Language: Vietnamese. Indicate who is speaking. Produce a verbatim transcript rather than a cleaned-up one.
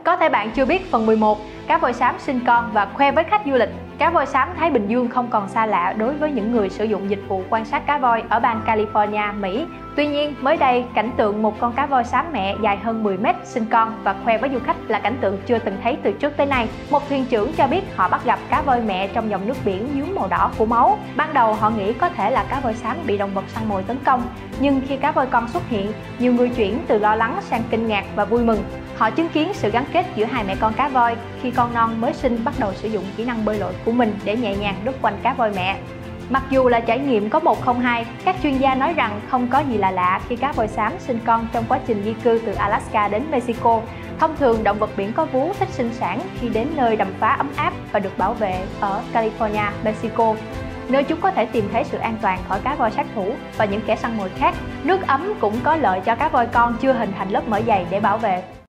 Speaker 1: Có thể bạn chưa biết phần mười một, cá voi xám sinh con và khoe với khách du lịch. Cá voi xám Thái Bình Dương không còn xa lạ đối với những người sử dụng dịch vụ quan sát cá voi ở bang California, Mỹ. Tuy nhiên, mới đây, cảnh tượng một con cá voi xám mẹ dài hơn mười mét sinh con và khoe với du khách là cảnh tượng chưa từng thấy từ trước tới nay. Một thuyền trưởng cho biết họ bắt gặp cá voi mẹ trong dòng nước biển nhuốm màu đỏ của máu. Ban đầu họ nghĩ có thể là cá voi xám bị động vật săn mồi tấn công, nhưng khi cá voi con xuất hiện, nhiều người chuyển từ lo lắng sang kinh ngạc và vui mừng. Họ chứng kiến sự gắn kết giữa hai mẹ con cá voi khi con non mới sinh bắt đầu sử dụng kỹ năng bơi lội của mình để nhẹ nhàng lướt quanh cá voi mẹ. Mặc dù là trải nghiệm có một không hai, các chuyên gia nói rằng không có gì là lạ khi cá voi xám sinh con trong quá trình di cư từ Alaska đến Mexico. Thông thường, động vật biển có vú thích sinh sản khi đến nơi đầm phá ấm áp và được bảo vệ ở California, Mexico, nơi chúng có thể tìm thấy sự an toàn khỏi cá voi sát thủ và những kẻ săn mồi khác. Nước ấm cũng có lợi cho cá voi con chưa hình thành lớp mỡ dày để bảo vệ.